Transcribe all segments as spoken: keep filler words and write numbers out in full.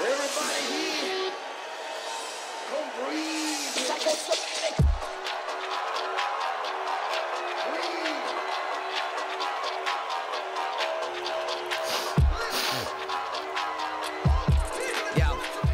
Everybody here, come breathe. Breathe. Yo.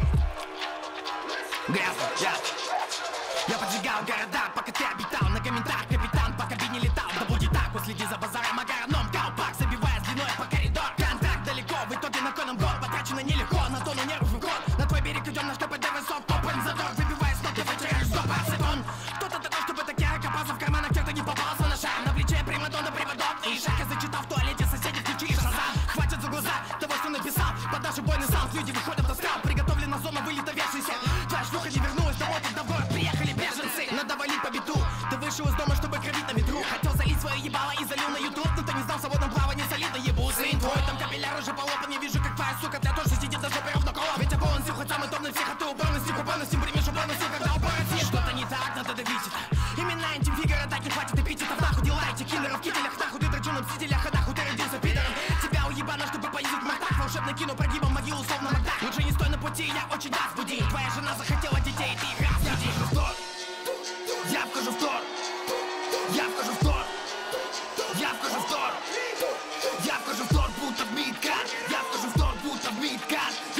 Грязно, я Я поджигал города, пока ты обитал. На комментах капитан по кабине летал. Да будет так, вот следи за базаром, агроном колпак, забивая длиной по коридор. Контакт далеко, в итоге на коном год потрачено нелегко, на тону нервов и код. На твой берег идем, наш КПД высок, топаем задор, выбивая с ног, ты потеряешь стоп, ацетон. Кто-то такой, чтобы такие копался в карманах, те, кто не попался на шаг. На плече примадонна приводок, и шаг я зачитал в туалете, соседи включили шазам. Хватит за глаза того, что написал, под наш убойный саунд люди выходят на скал. Приготовлена зона, вылета вершийся. Твоя шлюха не вернулась домой, когда в город приехали беженцы. Надо валить по биту, ты вышел из дома, чтобы кровить на ветру. Хотел залить свое ебало и залил на ютуб, но ты не знал, в свободном плавании солидно ебу. Сын твой, там капилляр уже полопан, не вижу, как твоя сука для тоже сидит за жопой ровно колом. Ведь полностью, хоть самый топ на всех, а ты упорностью, купонностью примешь упорностью, когда упороть. Что-то не так, надо давить это. Именно интим-фигур атаки хватит эпитетов. Нахуй дела эти киллеры в кителях, нахуй ты драчу на мстителях, а нахуй ты родился пидором. Тебя уебано, чтобы поездить в мартах, волшебно кину прогибом могилу, словно Макдак. Лучше не стой на пути, я очень даст буди. Твоя жена захотела детей, ты их разбуди. Я вхожу в тор, я вхожу в тор, я вхожу в тор, я вхожу в тор, будто в мидкат, я вхожу в тор, будто в мидкат.